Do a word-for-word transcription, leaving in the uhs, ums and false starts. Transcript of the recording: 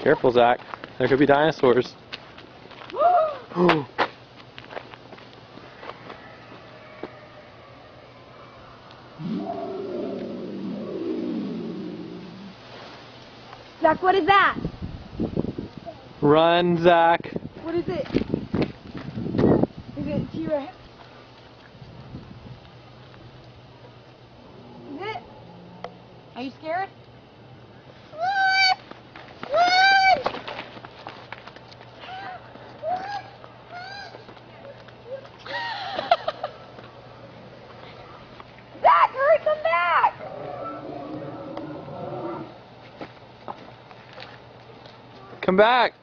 Careful, Zach. There could be dinosaurs. Zach, what is that? Run, Zach. What is it? Is it a T-Rex? Is it? Are you scared? Run! Run! Zach, hurry, come back! Come back.